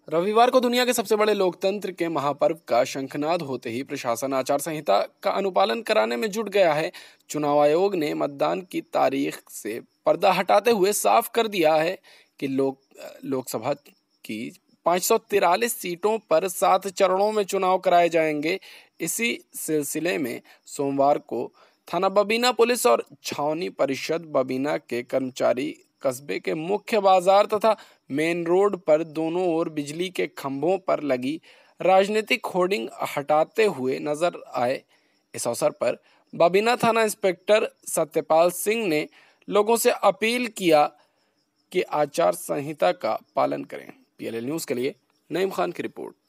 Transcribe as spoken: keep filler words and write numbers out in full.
रविवार को दुनिया के सबसे बड़े लोकतंत्र के महापर्व का शंखनाद होते ही प्रशासन आचार संहिता का अनुपालन कराने में जुट गया है। चुनाव आयोग ने मतदान की तारीख से पर्दा हटाते हुए साफ कर दिया है कि लोक लोकसभा की पाँच सौ तिरालीस सीटों पर सात चरणों में चुनाव कराए जाएंगे। इसी सिलसिले में सोमवार को थाना बबीना पुलिस और छावनी परिषद बबीना के कर्मचारी कस्बे के मुख्य बाजार तथा मेन रोड पर दोनों ओर बिजली के खंभों पर लगी राजनीतिक होर्डिंग हटाते हुए नजर आए। इस अवसर पर बबीना थाना इंस्पेक्टर सत्यपाल सिंह ने लोगों से अपील किया कि आचार संहिता का पालन करें। पीएलएल न्यूज़ के लिए नईम खान की रिपोर्ट।